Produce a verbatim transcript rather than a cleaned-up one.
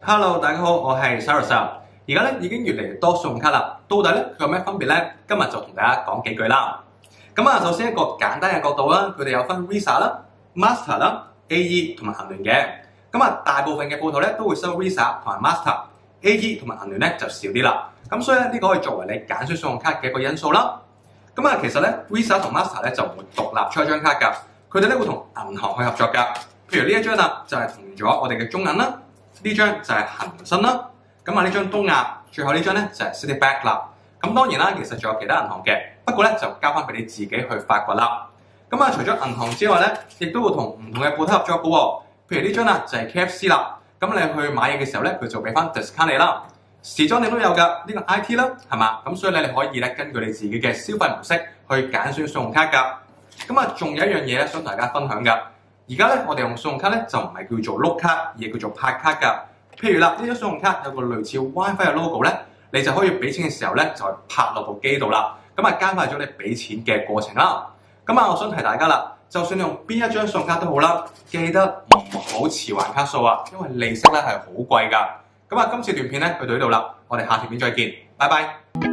Hello， 大家好，我係 Cyrus。而家咧已經越嚟越多信用卡啦，到底咧佢有咩分別咧？今日就同大家講幾句啦。咁啊，首先一個簡單嘅角度啦，佢哋有分 Visa 啦、Master 啦、A E 同埋銀聯嘅。咁啊，大部分嘅鋪頭咧都會收 Visa 同埋 Master，A E 同埋銀聯咧就少啲啦。咁所以咧呢個可以作為你揀選信用卡嘅一個因素啦。咁啊，其實咧 Visa 同 Master 咧就唔會獨立出一張卡㗎，佢哋咧會同銀行去合作㗎。譬如呢一張啦，就係同咗我哋嘅中銀啦。呢張就係恒生啦，咁啊呢張東亞，最後呢張咧就係 Citibank 啦。咁當然啦，其實仲有其他銀行嘅，不過咧就交翻俾你自己去發掘啦。咁啊，除咗銀行之外咧，亦都會同唔同嘅鋪頭合作嘅喎。譬如呢張啦就係 K F C 啦，咁你去買嘢嘅時候咧，佢就俾翻 discount 你啦。時裝店都有㗎，呢個 I T 啦，係嘛？咁所以咧你可以咧根據你自己嘅消費模式去揀選信用卡㗎。咁啊，仲有一樣嘢咧想同大家分享㗎。而家咧，我哋用信用卡咧就唔係叫做碌卡，而係叫做拍卡㗎。譬如啦，呢張信用卡有個類似 WiFi 嘅 logo 咧，你就可以俾錢嘅時候咧就拍落部機度啦。咁啊，加快咗你俾錢嘅過程啦。咁啊，我想提大家啦，就算你用邊一張信用卡都好啦，記得唔好遲還卡數啊，因為利息咧係好貴㗎。咁啊，今次段片咧去到呢度啦，我哋下條片再見，拜拜。